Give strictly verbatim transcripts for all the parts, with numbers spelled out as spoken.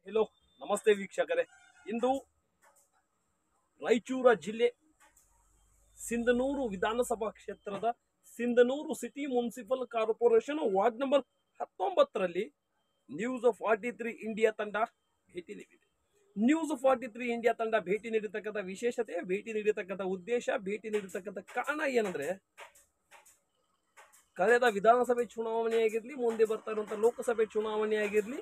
Hello ನಮಸ್ತೆ ವೀಕ್ಷಕರೇ. ಇಂದು ರಾಯಚೂರ ಜಿಲ್ಲೆ ಸಿಂಧನೂರು ವಿಧಾನಸಭಾ ಕ್ಷೇತ್ರದ Sindhanur city municipal corporation ward number ಹತ್ತೊಂಬತ್ತರಲ್ಲಿ ನ್ಯೂಸ್ ಫಾರ್ಟಿ ತ್ರೀ ಇಂಡಿಯಾ ತಂಡ ಭೇಟಿ ನೀಡಿದೆ. ನ್ಯೂಸ್ ಫಾರ್ಟಿ ತ್ರೀ ಇಂಡಿಯಾ ತಂಡ ಭೇಟಿ ನೀಡಿರ್ತಕ್ಕಂಥ ವಿಶೇಷತೆ, ಭೇಟಿ ನೀಡಿರ್ತಕ್ಕಂಥ ಉದ್ದೇಶ, ಭೇಟಿ ನೀಡಿರ್ತಕ್ಕಂಥ ಕಾರಣ ಏನಂದ್ರೆ, ಕಳೆದ ವಿಧಾನಸಭೆ ಚುನಾವಣೆ ಆಗಿರ್ಲಿ, ಮುಂದೆ ಬರ್ತಾ ಇರುವಂತಹ ಲೋಕಸಭೆ ಚುನಾವಣೆ ಆಗಿರ್ಲಿ,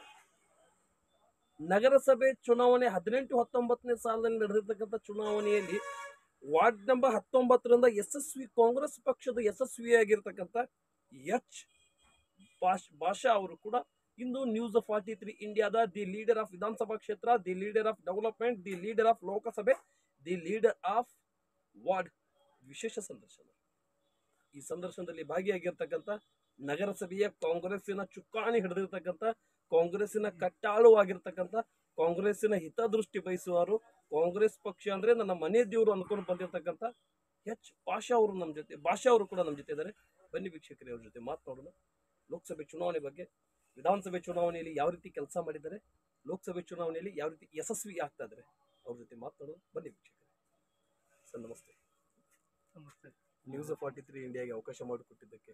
ನಗರಸಭೆ ಚುನಾವಣೆ ಹದಿನೆಂಟು ಹತ್ತೊಂಬತ್ತನೇ ಸಾಲದಲ್ಲಿ ನಡೆದಿರ್ತಕ್ಕಂಥ ಚುನಾವಣೆಯಲ್ಲಿ ವಾರ್ಡ್ ನಂಬರ್ ಹತ್ತೊಂಬತ್ತರಿಂದ ಯಶಸ್ವಿ ಕಾಂಗ್ರೆಸ್ ಪಕ್ಷದ ಯಶಸ್ವಿಯಾಗಿರ್ತಕ್ಕಂಥ ಎಚ್ ಭಾಷಾ ಅವರು ಕೂಡ ಇಂದು ನ್ಯೂಸ್ ಫಾರ್ಟಿ ತ್ರೀ ಇಂಡಿಯಾದ ದಿ ಲೀಡರ್ ಆಫ್ ವಿಧಾನಸಭಾ ಕ್ಷೇತ್ರ, the leader of development, the leader of ಲೋಕಸಭೆ, ದಿ ಲೀಡರ್ ಆಫ್ ವಾರ್ಡ್ ವಿಶೇಷ ಸಂದರ್ಶನ. ಈ ಸಂದರ್ಶನದಲ್ಲಿ ಭಾಗಿಯಾಗಿರ್ತಕ್ಕಂಥ ನಗರಸಭೆಯ ಕಾಂಗ್ರೆಸ್ಸಿನ ಚುಕ್ಕಾಣಿ ಹಿಡಿದಿರ್ತಕ್ಕಂಥ, ಕಾಂಗ್ರೆಸ್ಸಿನ ಕಟ್ಟಾಳು ಆಗಿರ್ತಕ್ಕಂಥ, ಕಾಂಗ್ರೆಸ್ಸಿನ ಹಿತದೃಷ್ಟಿ ಬಯಸುವರು, ಕಾಂಗ್ರೆಸ್ ಪಕ್ಷ ಅಂದ್ರೆ ನನ್ನ ಮನೆ ದೇವರು ಅನ್ಕೊಂಡು ಬಂದಿರತಕ್ಕಂಥ ಎಚ್ ಭಾಷಾ ಅವರು ನಮ್ಮ ಜೊತೆ ಭಾಷಾ ಅವರು ಕೂಡ ನಮ್ಮ ಜೊತೆ ಇದ್ದಾರೆ. ಬನ್ನಿ ವೀಕ್ಷಕರೇ, ಅವ್ರ ಜೊತೆ ಮಾತನಾಡೋಣ. ಲೋಕಸಭೆ ಚುನಾವಣೆ ಬಗ್ಗೆ, ವಿಧಾನಸಭೆ ಚುನಾವಣೆಯಲ್ಲಿ ಯಾವ ರೀತಿ ಕೆಲಸ ಮಾಡಿದ್ದಾರೆ, ಲೋಕಸಭೆ ಚುನಾವಣೆಯಲ್ಲಿ ಯಾವ ರೀತಿ ಯಶಸ್ವಿ ಆಗ್ತಾ ಇದ್ದಾರೆ, ಅವ್ರ ಜೊತೆ ಮಾತನಾಡೋಣ. ಬನ್ನಿ ವೀಕ್ಷಕರೇ. ಸರ್ ನಮಸ್ತೆ. ನಮಸ್ತೆ. ನ್ಯೂಸ್ ಫಾರ್ಟಿ ತ್ರೀ ಇಂಡಿಯಾಗೆ ಅವಕಾಶ ಮಾಡಿಕೊಟ್ಟಿದ್ದಕ್ಕೆ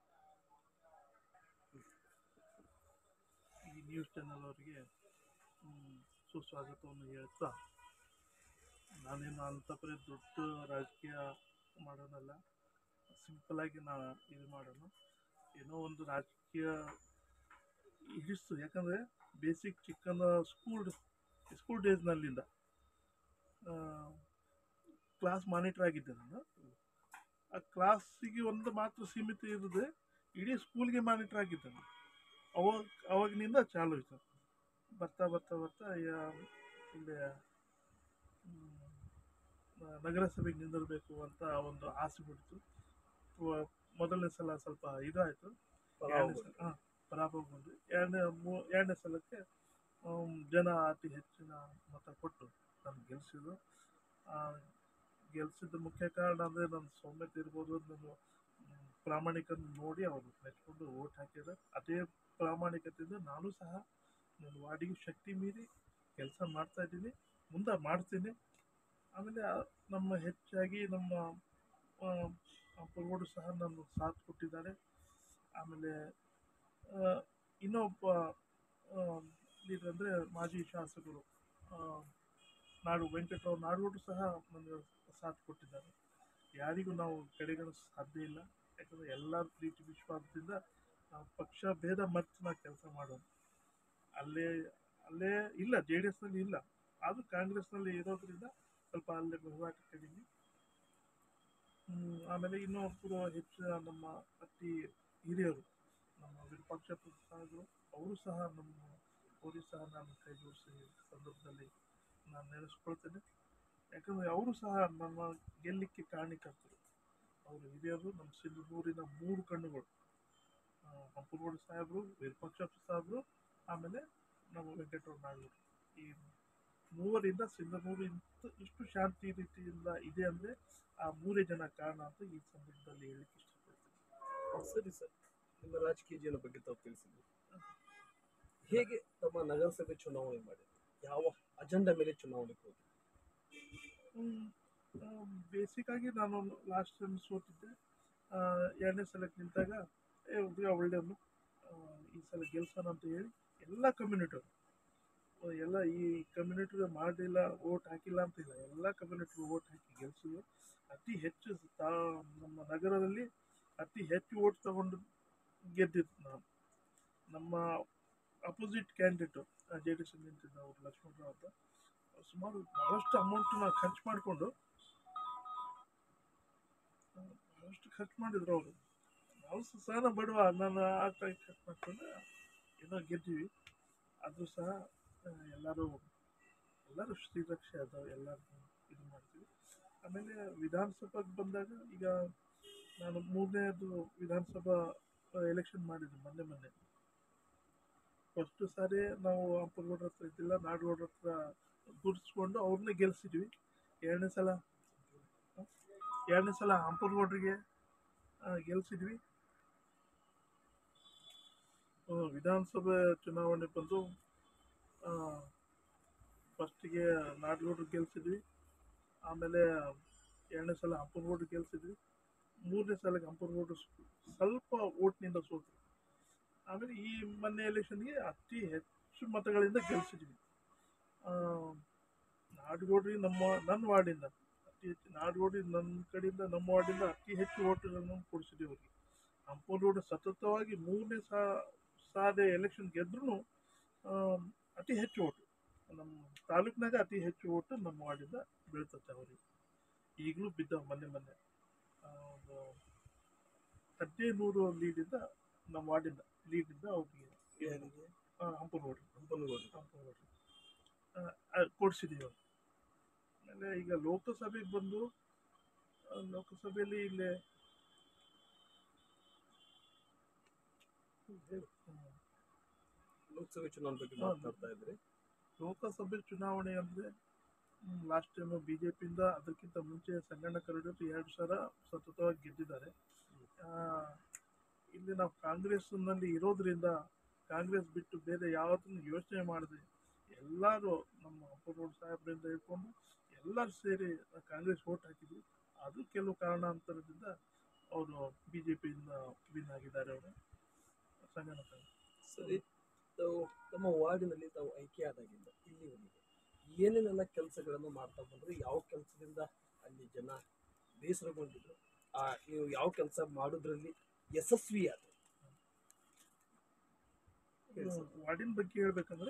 ಈ ನ್ಯೂಸ್ ಚಾನೆಲ್ ಅವರಿಗೆ ಸುಸ್ವಾಗತವನ್ನು ಹೇಳ್ತಾ, ನಾನೇನು ಅಂತಪರಿ ದೊಡ್ಡ ರಾಜಕೀಯ ಮಾಡೋಣಲ್ಲ, ಸಿಂಪಲ್ ಆಗಿ ನಾ ಇದು ಮಾಡೋಣ. ಏನೋ ಒಂದು ರಾಜಕೀಯ ಹಿಡಿಸ್ತು, ಯಾಕಂದರೆ ಬೇಸಿಕ್ ಚಿಕ್ಕನ ಸ್ಕೂಲ್ ಸ್ಕೂಲ್ ಡೇಸ್ನಲ್ಲಿಂದ ಕ್ಲಾಸ್ ಮಾನಿಟರ್ ಆಗಿದ್ದೆ ನಾನು. ಆ ಕ್ಲಾಸಿಗೆ ಒಂದು ಮಾತ್ರ ಸೀಮಿತ ಇರದೆ ಇಡೀ ಸ್ಕೂಲ್ಗೆ ಮಾನಿಟರ್ ಆಗಿದ್ದೆ ನಾನು. ಅವಾಗ ಅವಾಗಿನಿಂದ ಚಾಲು ಇತ್ತು. ಬರ್ತಾ ಬರ್ತಾ ಬರ್ತಾ ಇಲ್ಲಿ ನಗರಸಭೆಗೆ ನಿಂದಿರಬೇಕು ಅಂತ ಒಂದು ಆಸೆ ಬಿಡ್ತು. ಮೊದಲನೇ ಸಲ ಸ್ವಲ್ಪ ಇದಾಯಿತು, ಎರಡನೇ ಸಲ ಹಾಂ ಪರಾಭವ ಬಂದು, ಎರಡನೇ ಮೂ ಎರಡನೇ ಸಲಕ್ಕೆ ಜನ ಅತಿ ಹೆಚ್ಚಿನ ಮತ ಕೊಟ್ಟು ನಾನು ಗೆಲ್ಲಿಸಿದ್ರು. ಗೆಲ್ಸಿದ ಮುಖ್ಯ ಕಾರಣ ಅಂದರೆ ನನ್ನ ಸೌಮ್ಯತೆ ಇರ್ಬೋದು, ನನ್ನ ಪ್ರಾಮಾಣಿಕತೆ ನೋಡಿ ಅವರು ಮೆಚ್ಕೊಂಡು ಓಟ್ ಹಾಕಿದ್ದಾರೆ. ಅದೇ ಪ್ರಾಮಾಣಿಕತೆಯಿಂದ ನಾನು ಸಹ ನನ್ನ ವಾರ್ಡಿಗೆ ಶಕ್ತಿ ಮೀರಿ ಕೆಲಸ ಮಾಡ್ತಾ ಇದ್ದೀನಿ, ಮುಂದೆ ಮಾಡ್ತೀನಿ. ಆಮೇಲೆ ನಮ್ಮ ಹೆಚ್ಚಾಗಿ ನಮ್ಮ ಪುರೋಡು ಸಹ ನನ್ನ ಸಾಥ್ ಕೊಟ್ಟಿದ್ದಾರೆ. ಆಮೇಲೆ ಇನ್ನೊಬ್ಬ ಲೀಡರ್ ಅಂದರೆ ಮಾಜಿ ಶಾಸಕರು ನಾಡು ವೆಂಕಟರಾವ್ ನಾಡಗೌಡರು ಸಹ ನನಗೆ ಸಾಥ್ ಕೊಟ್ಟಿದ್ದಾರೆ. ಯಾರಿಗೂ ನಾವು ಕಡೆಗಣಿಸ ಸಾಧ್ಯ ಇಲ್ಲ, ಯಾಕಂದರೆ ಎಲ್ಲರ ಪ್ರೀತಿ ವಿಶ್ವಾಸದಿಂದ ನಾವು ಪಕ್ಷ ಭೇದ ಮರೆತು ನಾವು ಕೆಲಸ ಮಾಡೋದು. ಅಲ್ಲೇ ಅಲ್ಲೇ ಇಲ್ಲ, ಜೆ ಡಿ ಎಸ್ನಲ್ಲಿ ಇಲ್ಲ, ಆದರೂ ಕಾಂಗ್ರೆಸ್ನಲ್ಲಿ ಇರೋದ್ರಿಂದ ಸ್ವಲ್ಪ ಅಲ್ಲೇ ವಹಿವಾಟು ಕಡಿಮೆ. ಆಮೇಲೆ ಇನ್ನೊಬ್ಬರು ಹೆಚ್ಚು ನಮ್ಮ ಅತಿ ಹಿರಿಯರು, ನಮ್ಮ ವಿರೂಪಾಕ್ಷ ಪ್ರಸಾದರು, ಅವರು ಸಹ ನಮ್ಮ ಅವರು ಸಹ ನಾನು ಕೈ ಜೋಡಿಸಿ ಸಂದರ್ಭದಲ್ಲಿ ನಾನು ನೆನೆಸ್ಕೊಳ್ತೇನೆ. ಯಾಕಂದರೆ ಅವರು ಸಹ ನಮ್ಮ ಗೆಲ್ಲಲಿಕ್ಕೆ ಕಾರಣಕರ್ತರು. ಅವರು ಹಿರಿಯರು, ನಮ್ಮ ಸಿಂಧನೂರಿನ ಮೂರು ಕಣ್ಣುಗಳು, ಹಂಪನಗೌಡ ಸಾಹೇಬರು, ವಿರೂಪಾಕ್ಷ ಸಾಹೇಬರು, ಆಮೇಲೆ ನಮ್ಮ ವೆಂಕಟರಾವ್ ನಾಡಗೌಡರು. ಈ ಮೂವರಿಂದ ಸಿಂಧನೂರು ಇಂತ ಇಷ್ಟು ಶಾಂತಿ ರೀತಿಯಿಂದ ಇದೆ ಅಂದರೆ ಆ ಮೂರೇ ಜನ ಕಾರಣ ಅಂತ ಈ ಸಂದರ್ಭದಲ್ಲಿ ಹೇಳಲಿಕ್ಕೆ ಇಷ್ಟಪಡ್ತೀನಿ. ಸರಿ ಸರ್, ನಿಮ್ಮ ರಾಜಕೀಯ ಜೀವನ ಬಗ್ಗೆ ತಾವು ತಿಳಿಸಿದ್ರಿ. ಹೇಗೆ ತಮ್ಮ ನಗರಸಭೆ ಚುನಾವಣೆ ಮಾಡಿದ್ರು, ಯಾವ ಅಜೆಂಡಾ ಮೇಲೆ ಚುನಾವಣೆ ಹೋದ್ರು? ಬೇಸಿಕ್ ಆಗಿ ನಾನು ಲಾಸ್ಟ್ ಟೈಮ್ ಸೋತಿದ್ದೆ. ಎರಡನೇ ಸಲಕ್ಕೆ ನಿಂತಾಗ ಏ ಹುಡುಗ ಒಳ್ಳೆಯವನು, ಈ ಸಲ ಗೆಲ್ಸೋಣ ಅಂತ ಹೇಳಿ ಎಲ್ಲ ಕಮ್ಯುನಿಟಿಯವರು, ಎಲ್ಲ ಈ ಕಮ್ಯುನಿಟಿಗೆ ಮಾಡಲಿಲ್ಲ, ಓಟ್ ಹಾಕಿಲ್ಲ ಅಂತ ಇಲ್ಲ, ಎಲ್ಲ ಕಮ್ಯುನಿಟಿಗೆ ಓಟ್ ಹಾಕಿ ಗೆಲ್ಸಿದ್ರು. ಅತಿ ಹೆಚ್ಚು ತಾ ನಮ್ಮ ನಗರದಲ್ಲಿ ಅತಿ ಹೆಚ್ಚು ಓಟ್ ತಗೊಂಡು ಗೆದ್ದಿತ್ತು ನಾನು. ನಮ್ಮ opposite candidate J D S ನಿಂತಿದ್ದ ಅವರು ಲಕ್ಷ್ಮಣರಾವ್ ಅಂತ, ಸುಮಾರು ಬಹಳಷ್ಟು ಅಮೌಂಟನ್ನ ಖರ್ಚು ಮಾಡಿಕೊಂಡು ಬಹಳಷ್ಟು ಖರ್ಚು ಮಾಡಿದ್ರು ಅವರು. ನಾವು ಸಹ ಬಡವ, ನಾನು ಆ ಟೈಪ್ ಖರ್ಚು ಮಾಡಿಕೊಂಡು ಏನೋ ಗೆದ್ದೀವಿ. ಆದರೂ ಸಹ ಎಲ್ಲರೂ ಎಲ್ಲರೂ ಶ್ರೀರಕ್ಷೆ ಅದಾವೆ, ಎಲ್ಲರೂ ಇದು ಮಾಡ್ತೀವಿ. ಆಮೇಲೆ ವಿಧಾನಸಭೆಗೆ ಬಂದಾಗ ಈಗ ನಾನು ಮೂರನೇದು ವಿಧಾನಸಭಾ ಎಲೆಕ್ಷನ್ ಮಾಡಿದ್ವಿ ಮೊನ್ನೆ ಮೊನ್ನೆ. ಫಸ್ಟು ಸಾರಿ ನಾವು ಹಂಪನಗೌಡ್ರ ಹತ್ರ ಇದ್ದಿಲ್ಲ, ನಾಡಗೌಡ್ರ ಹತ್ರ ಗುರ್ಸ್ಕೊಂಡು ಅವ್ರನ್ನೇ ಗೆಲ್ಸಿದ್ವಿ. ಎರಡನೇ ಸಲ ಎರಡನೇ ಸಲ ಹಂಪನಗೌಡ್ರಿಗೆ ಗೆಲ್ಸಿದ್ವಿ. ವಿಧಾನಸಭೆ ಚುನಾವಣೆ ಬಂದು ಫಸ್ಟಿಗೆ ನಾಡಗೌಡರು ಗೆಲ್ಸಿದ್ವಿ, ಆಮೇಲೆ ಎರಡನೇ ಸಲ ಹಂಪನಗೌಡರು ಗೆಲ್ಸಿದ್ವಿ, ಮೂರನೇ ಸಲಕ್ಕೆ ಹಂಪನಗೌಡರು ಸ್ವಲ್ಪ ಓಟ್ನಿಂದ ಸೋತ್ರು. ಆಮೇಲೆ ಈ ಮೊನ್ನೆ ಎಲೆಕ್ಷನ್ಗೆ ಅತಿ ಹೆಚ್ಚು ಮತಗಳಿಂದ ಗೆಲ್ಸಿದ್ವಿ. ನಾಡಗೌಡ್ರಿಗೆ ನಮ್ಮ ನನ್ನ ವಾರ್ಡಿಂದ ಅತಿ ಹೆಚ್ಚು ನಾಡಗೌಡ್ರಿಗೆ ನನ್ನ ಕಡೆಯಿಂದ ನಮ್ಮ ವಾರ್ಡಿಂದ ಅತಿ ಹೆಚ್ಚು ಓಟುಗಳನ್ನು ಕೊಡಿಸಿದ್ವಿ ಅವ್ರಿಗೆ. ಹಂಪನಗೌಡರು ಸತತವಾಗಿ ಮೂರನೇ ಸಾ ಸಾದೆ ಎಲೆಕ್ಷನ್ ಗೆದ್ರೂ ಅತಿ ಹೆಚ್ಚು ಓಟು ನಮ್ಮ ತಾಲೂಕಿನಾಗ ಅತಿ ಹೆಚ್ಚು ಓಟು ನಮ್ಮ ವಾರ್ಡಿಂದ ಬೀಳ್ತತೆ ಅವ್ರಿಗೆ. ಈಗಲೂ ಬಿದ್ದಾವ ಮೊನ್ನೆ ಮೊನ್ನೆ ಒಂದು ಹದಿನೈದು ನೂರು ಲೀಡಿಂದ ನಮ್ಮ ವಾರ್ಡಿಂದ ಲೀಡಿಂದ ಅವ್ರಿಗೆ ಹಂಪನಗೌಡರು ಹಂಪನಗೌಡರು ಹಂಪನಗೌಡರು ಕೊಡಿಸಿದ್ದೀವಿ. ಆಮೇಲೆ ಈಗ ಲೋಕಸಭೆಗೆ ಬಂದು ಲೋಕಸಭೆಯಲ್ಲಿ ಇಲ್ಲೇ ಲೋಕಸಭೆ ಚುನಾವಣೆ ಬಗ್ಗೆ ಮಾತನಾಡ್ತಾ ಇದ್ರಿ. ಲೋಕಸಭೆ ಚುನಾವಣೆ ಅಂದರೆ ಲಾಸ್ಟ್ ಟೈಮ್ ಬಿ ಜೆ ಪಿಯಿಂದ ಅದಕ್ಕಿಂತ ಮುಂಚೆ ಸಂಗಣ್ಣ ಕರಡಿ ಎರಡು ಸಲ ಸತತವಾಗಿ ಗೆದ್ದಿದ್ದಾರೆ. ಇಲ್ಲಿ ನಾವು ಕಾಂಗ್ರೆಸ್ನಲ್ಲಿ ಇರೋದ್ರಿಂದ ಕಾಂಗ್ರೆಸ್ ಬಿಟ್ಟು ಬೇರೆ ಯಾವುದನ್ನು ಯೋಚನೆ ಮಾಡಿದೆ ಎಲ್ಲರೂ ನಮ್ಮ ಹಂಪನಗೌಡ ಸಾಹೇಬರಿಂದ ಹೇಳ್ಕೊಂಡು ಎಲ್ಲರೂ ಸೇರಿ ಕಾಂಗ್ರೆಸ್ ಓಟ್ ಹಾಕಿದ್ವಿ. ಅದು ಕೆಲವು ಕಾರಣಾಂತರದಿಂದ ಅವರು ಬಿ ಜೆ ಪಿಯಿಂದ ವಿನ್ ಆಗಿದ್ದಾರೆ. ಅವರು ಸಂಗಣ್ಣ ಕರಡಿ. ಸರಿ, ತಾವು ತಮ್ಮ ವಾರ್ಡಿನಲ್ಲಿ ತಾವು ಆಯ್ಕೆ ಆದಾಗಿಂದ ಇಲ್ಲಿವರೆಗೆ ಏನೇನೆಲ್ಲ ಕೆಲಸಗಳನ್ನು ಮಾಡ್ತಾ ಬಂದ್ರು, ಯಾವ ಕೆಲಸದಿಂದ ಅಲ್ಲಿ ಜನ ಬೇಸರಗೊಂಡಿದ್ರು, ಆ ನೀವು ಯಾವ ಕೆಲಸ ಮಾಡೋದ್ರಲ್ಲಿ ಯಶಸ್ವಿ ಆದ್ರು? ವಾರ್ಡಿನ ಬಗ್ಗೆ ಹೇಳ್ಬೇಕಂದ್ರೆ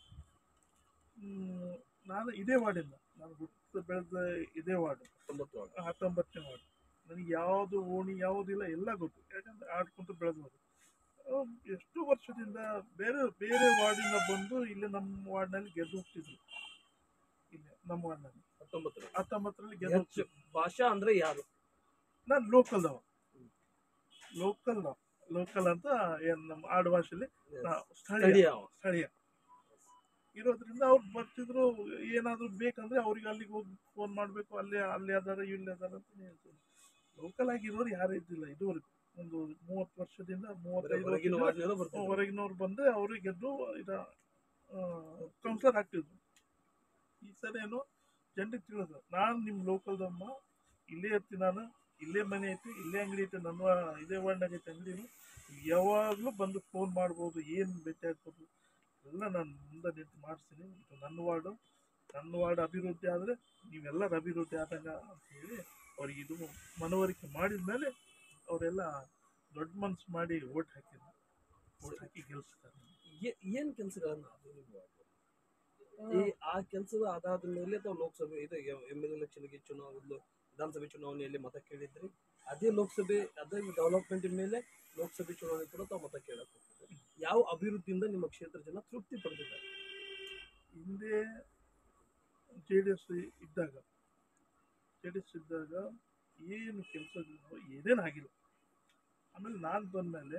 ನಾನು ಇದೇ ವಾರ್ಡಿಂದ ನಾನು ಹುಟ್ಟು ಬೆಳೆದ ಇದೇ ವಾರ್ಡ್ ಹತ್ತೊಂಬತ್ತು ವಾರ್ಡ್ ಹತ್ತೊಂಬತ್ತನೇ ವಾರ್ಡ್. ನನಗೆ ಯಾವುದು ಓಣಿ ಯಾವುದಿಲ್ಲ ಎಲ್ಲ ಗೊತ್ತು, ಯಾಕಂದ್ರೆ ಆಡ್ಕೊಂತ ಬೆಳೆದವರು. ಎಷ್ಟು ವರ್ಷದಿಂದ ಬೇರೆ ಬೇರೆ ವಾರ್ಡಿಂದ ಬಂದು ಇಲ್ಲಿ ನಮ್ಮ ವಾರ್ಡ್ನಲ್ಲಿ ಗೆದ್ದು ಹೋಗ್ತಿದ್ರು. ಇಲ್ಲಿ ನಮ್ಮ ವಾರ್ಡ್ನಲ್ಲಿ ಹತ್ತೊಂಬತ್ತರ ಹತ್ತೊಂಬತ್ತರಲ್ಲಿ ಗೆದ್ದು ಹೋಗ್ತಿದ್ರು. ಭಾಷಾ ಅಂದ್ರೆ ಯಾರು? ನಾನು ಲೋಕಲ್ದವ ಲೋಕಲ್ ಲೋಕಲ್ ಅಂತ ಏನ್ ನಮ್ಮ ಆಡು ಭಾಷೆಯಲ್ಲಿ ಸ್ಥಳೀಯ ಸ್ಥಳೀಯ ಇರೋದ್ರಿಂದ ಅವ್ರು ಬರ್ತಿದ್ರು. ಏನಾದ್ರು ಬೇಕಂದ್ರೆ ಅವ್ರಿಗೆ ಅಲ್ಲಿಗೆ ಹೋಗಿ ಫೋನ್ ಮಾಡಬೇಕು, ಅಲ್ಲೇ ಅಲ್ಲಿ ಅದಾರ ಇಲ್ಲಿ ಅದಾರ ಅಂತ ಹೇಳ್ತಾರೆ. ಲೋಕಲ್ ಆಗಿರೋರು ಯಾರು ಇದ್ದಿಲ್ಲ ಇದುವರೆಗೂ. ಒಂದು ಮೂವತ್ತು ವರ್ಷದಿಂದ ಮೂವತ್ತೈದು ಹೊರಗಿನವ್ರು ಬಂದ್ರೆ ಅವ್ರಿಗೆ ಗೆದ್ದು ಇದ ಕೌನ್ಸಿಲರ್ ಆಗ್ತಿದ್ರು. ಈ ಸಲ ಏನೋ ಜನರಿಗೆ ತಿಳಿದ್ರು, ನಾನು ನಿಮ್ಮ ಲೋಕಲ್ದಮ್ಮ, ಇಲ್ಲೇ ಇರ್ತೀನಿ, ನಾನು ಇಲ್ಲೇ ಮನೆ ಐತಿ, ಇಲ್ಲೇ ಅಂಗಡಿ ಐತಿ, ನನ್ನ ಇದೇ ವಾರ್ಡ್ನಾಗ ಐತೆ ಅಂಗಡಿನು, ಯಾವಾಗಲೂ ಬಂದು ಫೋನ್ ಮಾಡ್ಬೋದು, ಏನು ಭೇಟಿ ಆಗ್ಬೋದು, ಎಲ್ಲ ನಾನು ಮುಂದೆ ನಿಂತು ಮಾಡಿಸ್ತೀನಿ. ಇದು ನನ್ನ ವಾರ್ಡು, ನನ್ನ ವಾರ್ಡ್ ಅಭಿವೃದ್ಧಿ ಆದರೆ ನೀವೆಲ್ಲರ ಅಭಿವೃದ್ಧಿ ಆದಾಗ ಅಂತ ಹೇಳಿ ಅವ್ರಿಗೆ ಇದು ಮನವರಿಕೆ ಮಾಡಿದ ಮೇಲೆ ಅವರೆಲ್ಲ ದೊಡ್ಡ ಮನ್ಸು ಮಾಡಿ ಓಟ್ ಹಾಕಿದ್ರು. ಓಟ್ ಹಾಕಿ ಗೆಲ್ಸ್ತಾರೆ. ಏನ್ ಕೆಲಸಗಳನ್ನ ಈ ಆ ಕೆಲಸದ ಆಧಾರದ ಮೇಲೆ ತಾವು ಲೋಕಸಭೆ ಇದು ಎಮ್ ಎಲ್ ಎಲೆಕ್ಷನ್ಗೆ ಚುನಾವಣೆ ವಿಧಾನಸಭೆ ಚುನಾವಣೆಯಲ್ಲಿ ಮತ ಕೇಳಿದ್ರಿ. ಅದೇ ಲೋಕಸಭೆ ಅದೇ ಡೆವಲಪ್ಮೆಂಟ್ ಮೇಲೆ ಲೋಕಸಭೆ ಚುನಾವಣೆ ಕೂಡ ತಾವು ಮತ ಕೇಳಕ್ ಹೋಗ್ತಿದ್ದಾರೆ. ಯಾವ ಅಭಿವೃದ್ಧಿಯಿಂದ ನಿಮ್ಮ ಕ್ಷೇತ್ರ ಜನ ತೃಪ್ತಿ ಪಡೆದಿದ್ದಾರೆ? ಹಿಂದೆ ಜೆ ಡಿ ಎಸ್ ಇದ್ದಾಗ ಜೆ ಡಿ ಎಸ್ ಇದ್ದಾಗ ಏನು ಕೆಲಸಗಳು ಏನೇನಾಗಿಲ್ಲ. ಆಮೇಲೆ ನಾನು ಬಂದಮೇಲೆ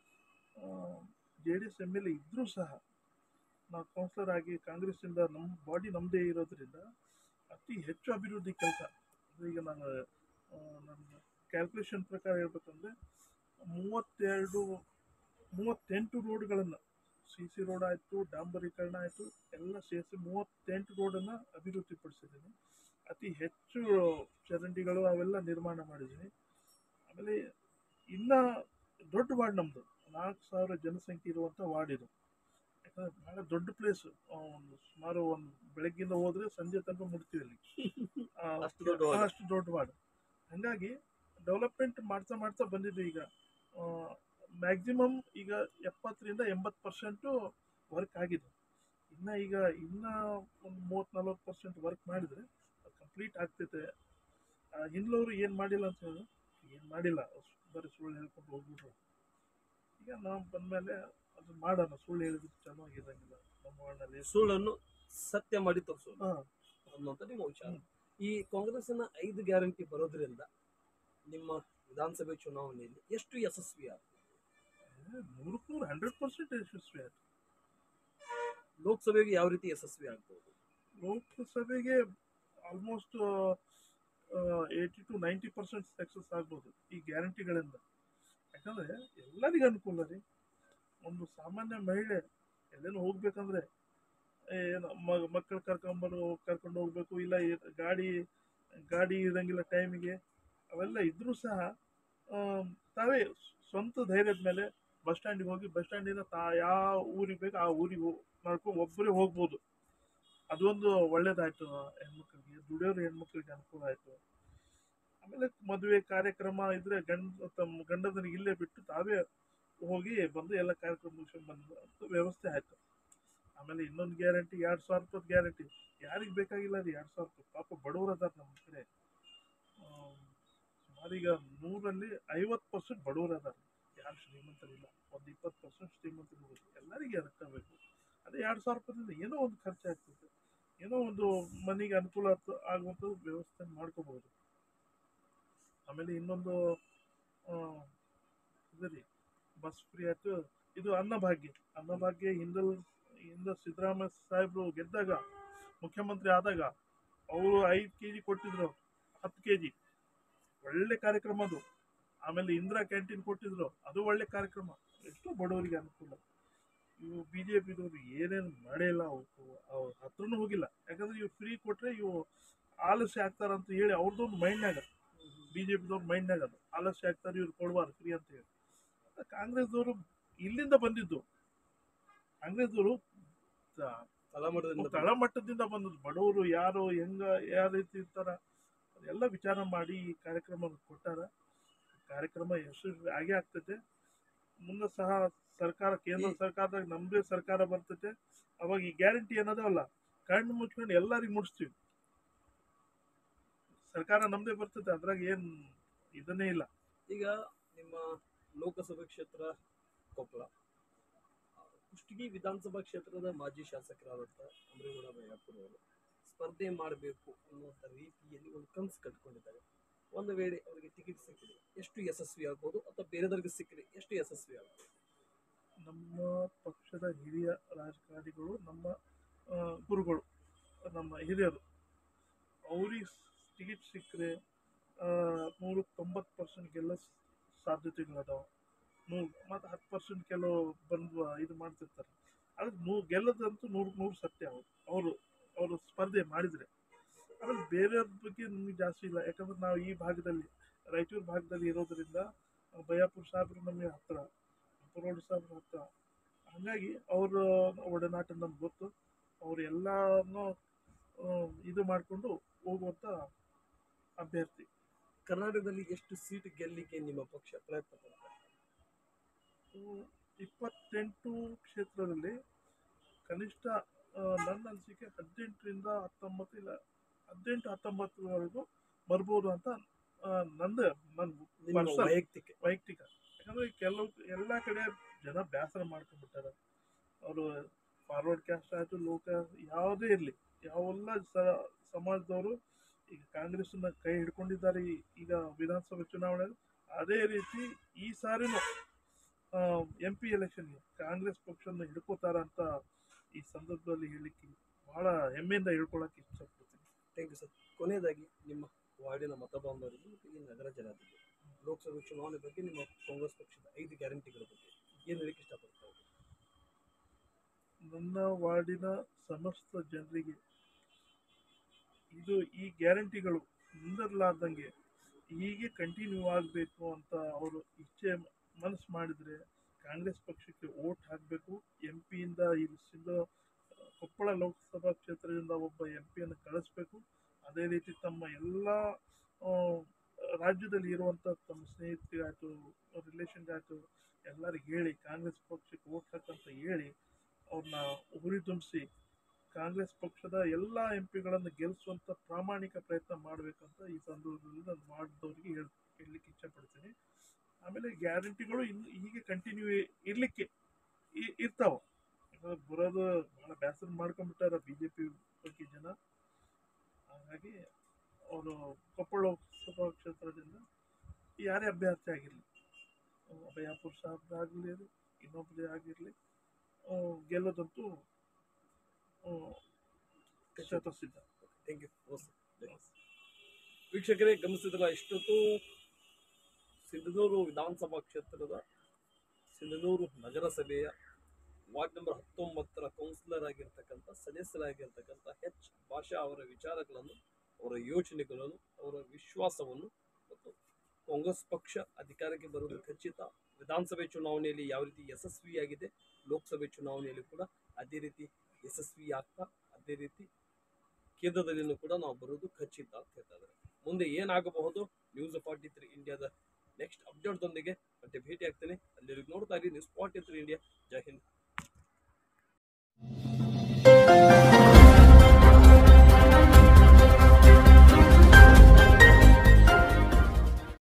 J D S M L A ಇದ್ದರೂ ಸಹ ನಾವು ಕೌನ್ಸಿಲರ್ ಆಗಿ ಕಾಂಗ್ರೆಸ್ಸಿಂದ ನಮ್ಮ ಬಾಡಿ ನಮ್ಮದೇ ಇರೋದ್ರಿಂದ ಅತಿ ಹೆಚ್ಚು ಅಭಿವೃದ್ಧಿ ಕೆಲಸ. ಈಗ ನಾನು ನನ್ನ ಕ್ಯಾಲ್ಕುಲೇಷನ್ ಪ್ರಕಾರ ಹೇಳ್ಬೇಕಂದ್ರೆ ಮೂವತ್ತೆರಡು ಮೂವತ್ತೆಂಟು ರೋಡ್ಗಳನ್ನು ಸಿ ಸಿ ರೋಡ್ ಆಯಿತು, ಡಾಂಬರೀಕರಣ ಆಯಿತು, ಎಲ್ಲ ಸೇರಿಸಿ ಮೂವತ್ತೆಂಟು ರೋಡನ್ನು ಅಭಿವೃದ್ಧಿಪಡಿಸಿದ್ದೀನಿ. ಅತಿ ಹೆಚ್ಚು ಚರಂಡಿಗಳು ಅವೆಲ್ಲ ನಿರ್ಮಾಣ ಮಾಡಿದ್ದೀನಿ. ಆಮೇಲೆ ಇನ್ನು ದೊಡ್ಡ ವಾರ್ಡ್ ನಮ್ಮದು, ನಾಲ್ಕು ಸಾವಿರ ಜನಸಂಖ್ಯೆ ಇರುವಂಥ ವಾರ್ಡ್ ಇದು. ಯಾಕಂದರೆ ಭಾಳ ದೊಡ್ಡ ಪ್ಲೇಸು. ಒಂದು ಸುಮಾರು ಒಂದು ಬೆಳಗ್ಗಿಂದ ಹೋದರೆ ಸಂಜೆ ತನಕ ಮುಟ್ತೀವಿ ಅಲ್ಲಿ, ಅಷ್ಟು ದೊಡ್ಡ ವಾರ್ಡ್. ಹಾಗಾಗಿ ಡೆವಲಪ್ಮೆಂಟ್ ಮಾಡ್ತಾ ಮಾಡ್ತಾ ಬಂದಿದ್ದು. ಈಗ ಮ್ಯಾಕ್ಸಿಮಮ್ ಈಗ ಎಪ್ಪತ್ತರಿಂದ ಎಂಬತ್ತು ಪರ್ಸೆಂಟು ವರ್ಕ್ ಆಗಿದೆ. ಇನ್ನು ಈಗ ಇನ್ನೂ ಒಂದು ಮೂವತ್ತು ನಲ್ವತ್ತು ಪರ್ಸೆಂಟ್ ವರ್ಕ್ ಮಾಡಿದರೆ ಅದು ಕಂಪ್ಲೀಟ್ ಆಗ್ತೈತೆ. ಹಿಂದ್ಲವರು ಏನು ಮಾಡಿಲ್ಲ ಅಂತ ಹೇಳಿದ್ರು, ಏನು ಮಾಡಿಲ್ಲ, ಬರೀ ಸುಳ್ಳು ಹೇಳ್ಕೊಂಡು ಹೋಗ್ಬಿಟ್ರು. ಈಗ ನಾವು ಬಂದಮೇಲೆ ಅದು ಮಾಡೋಣ, ಸುಳ್ಳು ಹೇಳಿದ್ರೆ ಚೆನ್ನಾಗಿರಂಗಿಲ್ಲ ನಮ್ಮ ವಾರ್ಡ್ನಲ್ಲಿ. ಸುಳ್ಳನ್ನು ಸತ್ಯ ಮಾಡಿ ತೋರಿಸೋದು ಅನ್ನೋಂಥ ನಿಮ್ಮ ವಿಚಾರ. ಈ ಕಾಂಗ್ರೆಸ್ಸಿನ ಐದು ಗ್ಯಾರಂಟಿ ಬರೋದ್ರಿಂದ ನಿಮ್ಮ ವಿಧಾನಸಭೆ ಚುನಾವಣೆಯಲ್ಲಿ ಎಷ್ಟು ಯಶಸ್ವಿ ಆಗುತ್ತೆ? ನೂರಕ್ಕೆ ನೂರು ಹಂಡ್ರೆಡ್ ಪರ್ಸೆಂಟ್ ಯಶಸ್ವಿ ಆಯ್ತು. ಲೋಕಸಭೆಗೆ ಯಾವ ರೀತಿ ಯಶಸ್ವಿ ಆಗ್ಬೋದು? ಲೋಕಸಭೆಗೆ almost eighty to ninety percent success ಆಗ್ಬೋದು ಈ ಗ್ಯಾರಂಟಿಗಳಿಂದ. ಯಾಕಂದರೆ ಎಲ್ಲರಿಗೂ ಅನುಕೂಲ ರೀ. ಒಂದು ಸಾಮಾನ್ಯ ಮಹಿಳೆ ಎಲ್ಲೇನು ಹೋಗ್ಬೇಕಂದ್ರೆ ಏನು ಮಕ್ಕಳು ಕರ್ಕೊಂಬರು ಕರ್ಕೊಂಡು ಹೋಗ್ಬೇಕು, ಇಲ್ಲ ಏ- ಗಾಡಿ ಗಾಡಿ ಇರಂಗಿಲ್ಲ ಟೈಮಿಗೆ, ಅವೆಲ್ಲ ಇದ್ರೂ ಸಹ ಆಮ್, ತಾವೇ ಸ್ವಂತ ಧೈರ್ಯದ ಮೇಲೆ ಬಸ್ ಸ್ಟ್ಯಾಂಡಿಗೆ ಹೋಗಿ ಬಸ್ ಸ್ಟ್ಯಾಂಡಿಂದ ತಾ ಯಾವ ಊರಿಗೆ ಬೇಕು ಆ ಊರಿಗೆ ಮಾಡ್ಕೊಂಡು ಒಬ್ಬರೇ ಹೋಗ್ಬೋದು. ಅದೊಂದು ಒಳ್ಳೇದಾಯ್ತು ಹೆಣ್ಮಕ್ಳಿಗೆ, ದುಡಿಯೋರು ಹೆಣ್ಮಕ್ಳಿಗೆ ಅನುಕೂಲ ಆಯ್ತು. ಆಮೇಲೆ ಮದುವೆ ಕಾರ್ಯಕ್ರಮ ಇದ್ರೆ ಗಂಡ ತಮ್ಮ ಗಂಡದನಿಗೆ ಇಲ್ಲೇ ಬಿಟ್ಟು ತಾವೇ ಹೋಗಿ ಬಂದು ಎಲ್ಲ ಕಾರ್ಯಕ್ರಮ ಮುಗಿಸ್ಕೊಂಡು ಬಂದು ಅಂತ ವ್ಯವಸ್ಥೆ ಆಯ್ತು. ಆಮೇಲೆ ಇನ್ನೊಂದು ಗ್ಯಾರಂಟಿ, ಎರಡ್ ಸಾವಿರ ರೂಪಾಯಿ ಗ್ಯಾರಂಟಿ ಯಾರಿಗೆ ಬೇಕಾಗಿಲ್ಲ ರೀ ಎರಡ್ ಸಾವಿರ ರೂಪಾಯಿ. ಪಾಪ ಬಡವರು ಅದಾರ ನಮ್ಮ ಕಡೆ, ಸುಮಾರೀಗ ನೂರಲ್ಲಿ ಐವತ್ತು ಪರ್ಸೆಂಟ್ ಬಡವರು ಅದಾರ, ಯಾರು ಶ್ರೀಮಂತರಿಲ್ಲ. ಒಂದು ಇಪ್ಪತ್ತು ಪರ್ಸೆಂಟ್ ಶ್ರೀಮಂತರು, ಎಲ್ಲರಿಗೆ ಅನುಕಬೇಕು. ಅದೇ ಎರಡ್ ಸಾವಿರ ರೂಪಾಯಿಂದ ಏನೋ ಒಂದು ಖರ್ಚಾಗ್ತದೆ, ಏನೋ ಒಂದು ಮನೆಗೆ ಅನುಕೂಲ ಆಗುವಂಥ ವ್ಯವಸ್ಥೆ ಮಾಡ್ಕೋಬಹುದು. ಆಮೇಲೆ ಇನ್ನೊಂದು ಇದು ರೀ, ಬಸ್ ಫ್ರೀ ಆಯ್ತು. ಇದು ಅನ್ನಭಾಗ್ಯ, ಅನ್ನಭಾಗ್ಯ ಹಿಂದಲ್ ಹಿಂದ ಸಿದ್ದರಾಮಯ್ಯ ಸಾಹೇಬ್ರು ಗೆದ್ದಾಗ, ಮುಖ್ಯಮಂತ್ರಿ ಆದಾಗ ಅವರು ಐದು ಕೆ ಜಿ ಕೊಟ್ಟಿದ್ರು, ಹತ್ತು ಕೆ ಜಿ ಒಳ್ಳೆ ಕಾರ್ಯಕ್ರಮ ಅದು. ಆಮೇಲೆ ಇಂದಿರಾ ಕ್ಯಾಂಟೀನ್ ಕೊಟ್ಟಿದ್ರು, ಅದು ಒಳ್ಳೆ ಕಾರ್ಯಕ್ರಮ, ಎಷ್ಟು ಬಡವರಿಗೆ ಅನುಕೂಲ. ಇವು ಬಿ ಜೆ ಪಿದವ್ರು ಏನೇನು ಮಾಡೇ ಇಲ್ಲ, ಅವ್ರ ಹತ್ರನೂ ಹೋಗಿಲ್ಲ. ಯಾಕಂದ್ರೆ ಇವು ಫ್ರೀ ಕೊಟ್ರೆ ಇವು ಆಲಸ್ಯ ಆಗ್ತಾರಂತ ಹೇಳಿ ಅವ್ರದ್ದೊಂದು ಮೈಂಡ್ನಾಗ, ಬಿ ಜೆ ಪಿದವ್ರ ಮೈಂಡ್ನಾಗ ಅದು ಆಲಸ್ಯ ಆಗ್ತಾರೆ, ಇವ್ರು ಕೊಡ್ಬಾರ್ದು ಫ್ರೀ ಅಂತ ಹೇಳಿ. ಕಾಂಗ್ರೆಸ್ದವರು ಇಲ್ಲಿಂದ ಬಂದಿದ್ದು, ಕಾಂಗ್ರೆಸ್ದವರು ತಳಮಟ್ಟದಿಂದ ತಳಮಟ್ಟದಿಂದ ಬಂದದ್ದು. ಬಡವರು ಯಾರು ಹೆಂಗ ಯಾವ ರೀತಿ ಇರ್ತಾರ ಅದೆಲ್ಲ ವಿಚಾರ ಮಾಡಿ ಈ ಕಾರ್ಯಕ್ರಮ ಕೊಟ್ಟಾರ. ಕಾರ್ಯಕ್ರಮ ಯಶಸ್ವಿ ಆಗೇ ಆಗ್ತೈತೆ. ಮುಂದೆ ಸಹ ಸರ್ಕಾರ, ಕೇಂದ್ರ ಸರ್ಕಾರದಾಗ ನಮ್ದೇ ಸರ್ಕಾರ ಬರ್ತೈತೆ, ಅವಾಗ ಈ ಗ್ಯಾರಂಟಿ ಏನದಲ್ಲ ಕಣ್ಣು ಮುಚ್ಕೊಂಡು ಎಲ್ಲರಿಗೂ ಮುಡಿಸ್ತೀವಿ. ಸರ್ಕಾರ ನಮ್ದೇ ಬರ್ತೈತೆ, ಅದ್ರಾಗ ಏನ್ ಇದನ್ನೇ ಇಲ್ಲ. ಈಗ ನಿಮ್ಮ ಲೋಕಸಭಾ ಕ್ಷೇತ್ರ ಕೊಪ್ಪಳ, ಕುಷ್ಟಗಿ ವಿಧಾನಸಭಾ ಕ್ಷೇತ್ರದ ಮಾಜಿ ಶಾಸಕರಾದಂಥ ಅಮರೇಗೌಡ ಬಯ್ಯಾಪುರ ಅವರು ಸ್ಪರ್ಧೆ ಮಾಡಬೇಕು ಅನ್ನುವಂಥ ರೀತಿಯಲ್ಲಿ ಒಂದು ಕನಸು ಕಟ್ಕೊಂಡಿದ್ದಾರೆ. ಒಂದು ವೇಳೆ ಅವರಿಗೆ ಟಿಕೆಟ್ ಸಿಕ್ಕಿದೆ ಎಷ್ಟು ಯಶಸ್ವಿ ಆಗ್ಬೋದು, ಅಥವಾ ಬೇರೆದವ್ರಿಗೆ ಸಿಕ್ಕಿದೆ ಎಷ್ಟು ಯಶಸ್ವಿ ಆಗ್ಬೋದು? ನಮ್ಮ ಪಕ್ಷದ ಹಿರಿಯ ರಾಜಕಾರಣಿಗಳು, ನಮ್ಮ ಆ, ಗುರುಗಳು, ನಮ್ಮ ಹಿರಿಯರು, ಅವ್ರಿಗೆ ಟಿಕೆಟ್ ಸಿಕ್ಕರೆ ನೂರ ತೊಂಬತ್ತು ಪರ್ಸೆಂಟ್ ಗೆಲ್ಲ ಸಾಧ್ಯತೆಗಳದಾವ. ನೂರು ಮತ್ತು ಹತ್ತು ಪರ್ಸೆಂಟ್ ಕೆಲವು ಬಂದು ಇದು ಮಾಡ್ತಿರ್ತಾರೆ. ಆದ್ರೆ ನೂ ಗೆಲ್ಲದಂತೂ ನೂರು ನೂರು ಸತ್ಯ. ಅವರು ಅವರು ಅವರು ಸ್ಪರ್ಧೆ ಮಾಡಿದರೆ. ಆಮೇಲೆ ಬೇರೆಯವ್ರ ಬಗ್ಗೆ ನಮಗೆ ಜಾಸ್ತಿ ಇಲ್ಲ, ಯಾಕಂದ್ರೆ ನಾವು ಈ ಭಾಗದಲ್ಲಿ ರಾಯಚೂರು ಭಾಗದಲ್ಲಿ ಇರೋದ್ರಿಂದ ಬಯ್ಯಾಪುರ ಸಾಹೇಬ್ರು ನಮಗೆ ಹತ್ತಿರ, ಪರೋಡ್ ಸಾಹೇಬ್ರ ಹತ್ತಿರ, ಹಾಗಾಗಿ ಅವರ ಒಡನಾಟ ನಮ್ಗೆ ಗೊತ್ತು. ಅವ್ರು ಎಲ್ಲನೂ ಇದು ಮಾಡಿಕೊಂಡು ಹೋಗುವಂಥ ಅಭ್ಯರ್ಥಿ. ಕರ್ನಾಟಕದಲ್ಲಿ ಎಷ್ಟು ಸೀಟ್ ಗೆಲ್ಲಿಕ್ಕೆ ನಿಮ್ಮ ಪಕ್ಷ ಪ್ರಯತ್ನ ಪಡ್ತಾರೆ? ಇಪ್ಪತ್ತೆಂಟು ಕ್ಷೇತ್ರದಲ್ಲಿ ಕನಿಷ್ಠ ಆ, ನನ್ನ ಅನಿಸಿಕೆ ಹದಿನೆಂಟರಿಂದ ಹತ್ತೊಂಬತ್ತು, ಇಲ್ಲ ಹದಿನೆಂಟು ಹತ್ತೊಂಬತ್ತರವರೆಗೂ ಬರ್ಬೋದು ಅಂತ ಆ, ನಂದು ನನ್ನ ನಿಮ್ಮ personal, ವೈಯಕ್ತಿಕ ವೈಯಕ್ತಿಕ. ಯಾಕಂದ್ರೆ ಕೆಲವು ಎಲ್ಲ ಕಡೆ ಜನ ಬೇಸರ ಮಾಡ್ಕೊಂಡ್ಬಿಟ್ಟಾರ. ಅವರು ಫಾರ್ವರ್ಡ್ ಕ್ಯಾಸ್ಟ್ ಆಯ್ತು, ಲೋಕ ಯಾವುದೇ ಇರಲಿ, ಯಾವೆಲ್ಲ ಸ ಸಮಾಜದವರು ಈಗ ಕಾಂಗ್ರೆಸ್ನ ಕೈ ಹಿಡ್ಕೊಂಡಿದ್ದಾರೆ ಈ- ಈಗ ವಿಧಾನಸಭೆ ಚುನಾವಣೆಯಲ್ಲಿ. ಅದೇ ರೀತಿ ಈ ಸಾರಿನೂ ಎಂ ಪಿ ಎಲೆಕ್ಷನ್ಗೆ ಕಾಂಗ್ರೆಸ್ ಪಕ್ಷನ ಹಿಡ್ಕೋತಾರ ಅಂತ ಈ ಸಂದರ್ಭದಲ್ಲಿ ಹೇಳಲಿಕ್ಕೆ ಬಹಳ ಹೆಮ್ಮೆಯಿಂದ ಹೇಳ್ಕೊಳಕ್ಕೆ ಇಷ್ಟಪಡ್ತೀನಿ. Thank you sir. ಕೊನೆಯದಾಗಿ ನಿಮ್ಮ ವಾರ್ಡಿನ ಮತಬಾಂಧವರಿಗೆ ಮತ್ತು ಈ ನಗರ ಜನತೆಗೆ ಲೋಕಸಭೆ ಚುನಾವಣೆ ಬಗ್ಗೆ, ನಿಮ್ಮ ಕಾಂಗ್ರೆಸ್ ಪಕ್ಷದ ಐದು ಗ್ಯಾರಂಟಿಗಳ ಬಗ್ಗೆ ಏನು ಹೇಳಕ್ಕೆ ಇಷ್ಟಪಡ್ತಾರೆ? ನನ್ನ ವಾರ್ಡಿನ ಸಮಸ್ತ ಜನರಿಗೆ ಇದು ಈ ಗ್ಯಾರಂಟಿಗಳು ನಿಂದಿರಲಾರ್ದಂಗೆ ಹೀಗೆ ಕಂಟಿನ್ಯೂ ಆಗಬೇಕು ಅಂತ ಅವರು ಇಚ್ಛೆ ಮನಸ್ಸು ಮಾಡಿದರೆ ಕಾಂಗ್ರೆಸ್ ಪಕ್ಷಕ್ಕೆ ವೋಟ್ ಹಾಕಬೇಕು. ಎಂ ಪಿಯಿಂದ ಇಲ್ಲಿಂದ ಕೊಪ್ಪಳ ಲೋಕಸಭಾ ಕ್ಷೇತ್ರದಿಂದ ಒಬ್ಬ ಎಂ ಪಿಯನ್ನು ಕಳಿಸ್ಬೇಕು. ಅದೇ ರೀತಿ ತಮ್ಮ ಎಲ್ಲ ಆ, ರಾಜ್ಯದಲ್ಲಿ ಇರುವಂಥ ತಮ್ಮ ಸ್ನೇಹಿತರಿಗಾಯ್ತು, ರಿಲೇಷನ್ಗಾಯ್ತು, ಎಲ್ಲರಿಗೆ ಹೇಳಿ ಕಾಂಗ್ರೆಸ್ ಪಕ್ಷಕ್ಕೆ ವೋಟ್ ಹಾಕಂತ ಹೇಳಿ ಅವ್ರನ್ನ ಹುರಿದುಂಬಿಸಿ ಕಾಂಗ್ರೆಸ್ ಪಕ್ಷದ ಎಲ್ಲ ಎಂ ಪಿಗಳನ್ನು ಗೆಲ್ಲಿಸುವಂಥ ಪ್ರಾಮಾಣಿಕ ಪ್ರಯತ್ನ ಮಾಡಬೇಕಂತ ಈ ಸಂದರ್ಭದಲ್ಲಿ ನಾನು ಮಾಡಿದವರಿಗೆ ಹೇಳಿ ಹೇಳಲಿಕ್ಕೆ ಇಚ್ಛೆಪಡ್ತೀನಿ. ಆಮೇಲೆ ಗ್ಯಾರಂಟಿಗಳು ಇನ್ನು ಹೀಗೆ ಕಂಟಿನ್ಯೂ ಇರಲಿಕ್ಕೆ ಇರ್ತಾವ. ಯಾಕಂದ್ರೆ ಬರೋದು ಭಾಳ ಬೇಸರ ಮಾಡ್ಕೊಂಡ್ಬಿಟ್ಟಾರ ಬಿ ಜೆ ಪಿ ಬಗ್ಗೆ ಜನ. ಹಾಗಾಗಿ ಅವರು ಕೊಪ್ಪಳ ಲೋಕಸಭಾ ಕ್ಷೇತ್ರದಿಂದ ಯಾರೇ ಅಭ್ಯರ್ಥಿ ಆಗಿರಲಿ, ಬಯ್ಯಾಪುರ ಸಾಹೇಬ್ರ ಆಗಲಿ, ಇನ್ನೊಬ್ಬರೇ ಆಗಿರಲಿ, ಗೆಲ್ಲೋದಂತೂ ಶತಸಿದ್ಧ. Thank you. ವೀಕ್ಷಕರೇ, ಗಮನಿಸಿದ್ರಲ್ಲ, ಇಷ್ಟೊತ್ತು ಸಿಂಧನೂರು ವಿಧಾನಸಭಾ ಕ್ಷೇತ್ರದ ಸಿಂಧನೂರು ನಗರಸಭೆಯ ವಾರ್ಡ್ ನಂಬರ್ ಹತ್ತೊಂಬತ್ತರ ಕೌನ್ಸಿಲರ್ ಆಗಿರ್ತಕ್ಕಂಥ ಸದಸ್ಯರಾಗಿರ್ತಕ್ಕಂಥ ಎಚ್ ಭಾಷಾ ಅವರ ವಿಚಾರಗಳನ್ನು, ಅವರ ಯೋಚನೆಗಳನ್ನು, ಅವರ ವಿಶ್ವಾಸವನ್ನು ಮತ್ತು ಕಾಂಗ್ರೆಸ್ ಪಕ್ಷ ಅಧಿಕಾರಕ್ಕೆ ಬರುವುದು ಖಚಿತ, ವಿಧಾನಸಭೆ ಚುನಾವಣೆಯಲ್ಲಿ ಯಾವ ರೀತಿ ಯಶಸ್ವಿಯಾಗಿದೆ, ಲೋಕಸಭೆ ಚುನಾವಣೆಯಲ್ಲಿ ಕೂಡ ಅದೇ ರೀತಿ ಯಶಸ್ವಿ ಆಗ್ತಾ, ಅದೇ ರೀತಿ ಕೇಂದ್ರದಲ್ಲಿನೂ ಕೂಡ ನಾವು ಬರೋದು ಖಚಿತ ಅಂತ ಹೇಳ್ತಾ ಇದ್ದಾರೆ. ಮುಂದೆ ಏನಾಗಬಹುದು ನ್ಯೂಸ್ ಫಾರ್ಟಿ ತ್ರೀ ಇಂಡಿಯಾದ ನೆಕ್ಸ್ಟ್ ಅಪ್ಡೇಟ್ದೊಂದಿಗೆ ಮತ್ತೆ ಭೇಟಿ ಆಗ್ತೇನೆ. ಅಲ್ಲಿವರೆಗೂ ನೋಡ್ತಾ ಇರಿ ನ್ಯೂಸ್ ಫಾರ್ಟಿ ತ್ರೀ ಇಂಡಿಯಾ. ಜೈ ಹಿಂದ್.